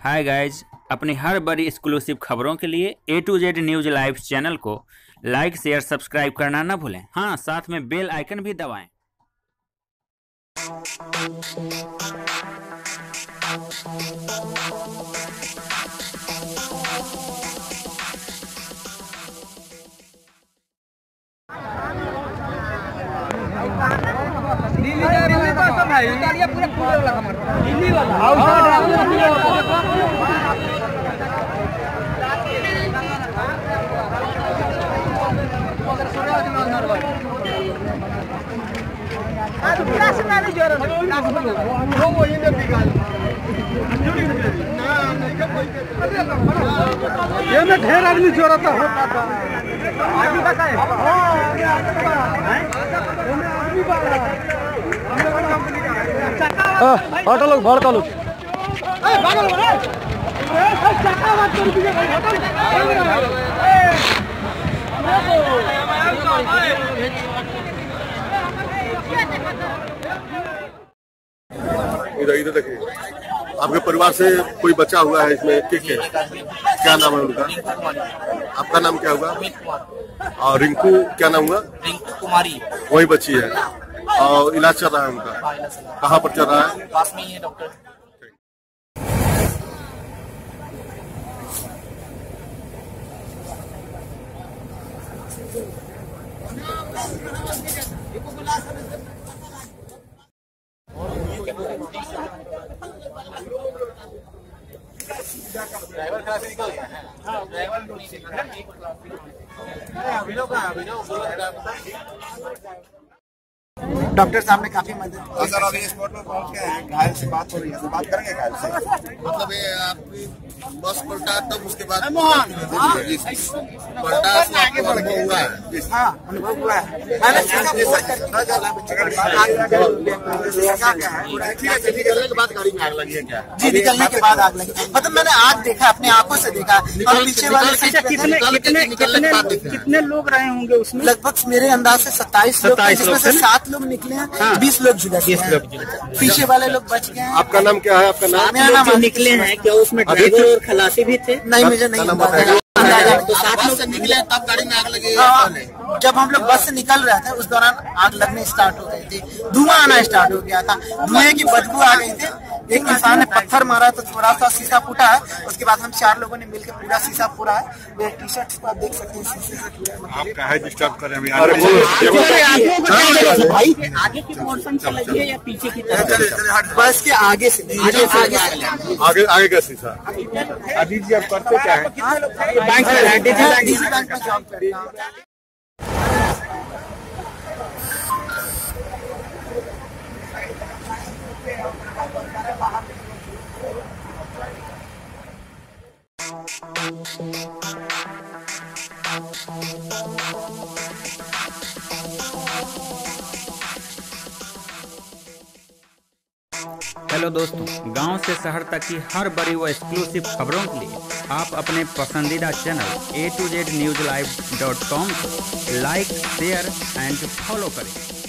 Hi guys, अपनी हर बड़ी exclusive खबरों के लिए A to Z news live channel को लाइक शेयर सब्सक्राइब करना ना भूलें। हाँ, साथ में बेल आइकन भी दबाएं। ये में ढेर आदमी जोरत होता था। ऑटो लोग भड़का लोग इधर इधर देखिए, आपके परिवार से कोई बचा हुआ है इसमें? ठीक है, क्या नाम है उनका? आपका नाम क्या हुआ? और रिंकू क्या नाम हुआ? रिंकू कुमारी वही बच्ची है और इलाज चल रहा है उनका? कहाँ पर चल रहा है? पास में ही है डॉक्टर। ड्राइवर खड़ा से निकल गया है। हाँ, ड्राइवर डॉक्टर साहब ने काफी मदद। सर अभी स्पॉट में पहुंच गए हैं, घायल से बात हो रही है, तो बात करेंगे घायल से। मतलब ये आपकी बस पलटा तब उसके बाद पलटा आगे बढ़ गए हुआ है। हाँ, अनुभव हुआ है। निकलने के बाद गाड़ी में आग लगी है क्या? जी, निकलने के बाद आग लगी। मतलब मैंने आग देखा, अपने आंखों से देखा। और पीछे वाले कितने लोग रहे होंगे उसमें? लगभग मेरे अंदाज से 27 लोग, जिसमें से 7 लोग निकले हैं, 20 लोग झुलस गए हैं। पीछे वाले लोग बच गए हैं। आपका नाम क्या है? आपका नाम? मेरा नाम निकले हैं क्या? उसमें ड्राइवर और खलासी भी थे? नहीं, मुझे नहीं अंदाजा। तो 7 लोग से निकले तब गाड़ी में आग लगी? जब हम लोग बस से निकल रहे थे उस दौरान आग लगने स्टार्ट हो गई थी, धुआं आना स्टार्ट हो गया था, धुएं की बदबू आ गई थी। एक इंसान ने पत्थर मारा तो थोड़ा सा शीशा फूटा है। उसके बाद हम 4 लोगों ने मिलकर पूरा शीशा पूरा है। मेरे टी-शर्ट को आप देख सकते हैं, शीशे से पूरा। आप काहे डिस्टर्ब कर रहे हैं? भाई आगे की पोर्शन से लगी है या पीछे की तरफ? बस के आगे से आगे का शीशा। अजीत जी, आप करते क्या है? बैंक में जॉब करता हूँ। हेलो दोस्तों, गांव से शहर तक की हर बड़ी व एक्सक्लूसिव खबरों के लिए आप अपने पसंदीदा channel A to Z newslive.com को लाइक शेयर एंड फॉलो करें।